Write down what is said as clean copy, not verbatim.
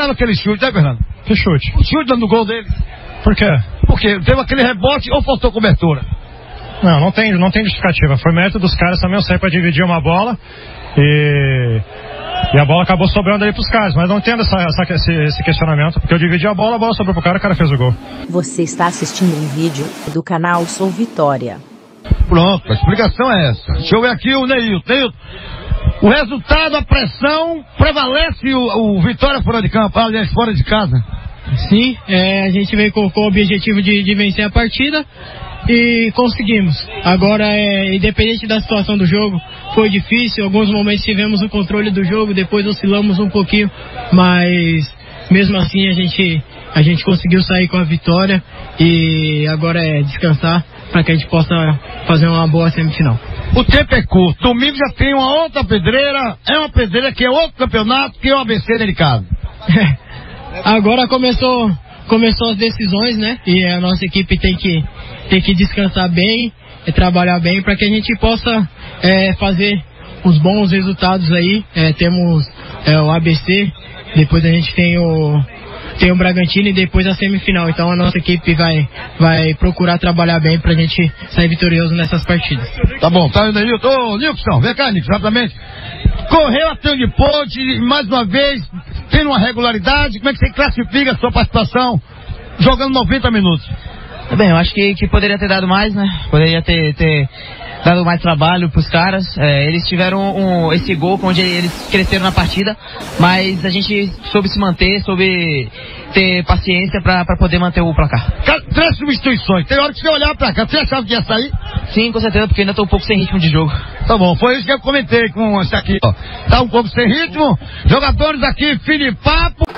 esperava aquele chute, né, Fernando? Que chute? O chute dando gol dele. Por quê? Porque teve aquele rebote ou faltou cobertura? Não tem justificativa. Foi mérito dos caras também, eu sei, pra dividir uma bola e a bola acabou sobrando aí pros caras. Mas não entendo esse questionamento, porque eu dividi a bola sobrou pro cara, o cara fez o gol. Você está assistindo um vídeo do canal Sou Vitória. Pronto, a explicação é essa. Deixa eu ver aqui o Neilton. O resultado, a pressão, prevalece o Vitória fora de campo, aliás, fora de casa. Sim, a gente veio com o objetivo de vencer a partida e conseguimos. Agora, independente da situação do jogo, foi difícil, em alguns momentos tivemos o controle do jogo, depois oscilamos um pouquinho, mas mesmo assim a gente conseguiu sair com a vitória e agora é descansar para que a gente possa fazer uma boa semifinal. O tempo é curto, domingo já tem uma outra pedreira, é uma pedreira que é outro campeonato, que é o ABC dentro de casa. Agora começou as decisões, né? E a nossa equipe tem que descansar bem, trabalhar bem para que a gente possa fazer os bons resultados aí. Temos o ABC, depois a gente tem o Bragantino e depois a semifinal. Então a nossa equipe vai procurar trabalhar bem pra gente sair vitorioso nessas partidas. Tá bom, tá aí, Neilton. Ô, Nilson, vem cá, Nilson, rapidamente. Correu até onde pôde, mais uma vez, tendo uma regularidade. Como é que você classifica a sua participação jogando 90 minutos? Bem, eu acho que poderia ter dado mais, né? Poderia ter dado mais trabalho pros caras. Eles tiveram esse gol onde eles cresceram na partida, mas a gente soube se manter, soube ter paciência pra poder manter o placar. 3 substituições. Tem hora que você olhar pra cá, você achava que ia sair? Sim, com certeza, porque ainda tô um pouco sem ritmo de jogo. Tá bom, foi isso que eu comentei com esse aqui, ó. Tá um pouco sem ritmo. Jogadores aqui, fim de papo.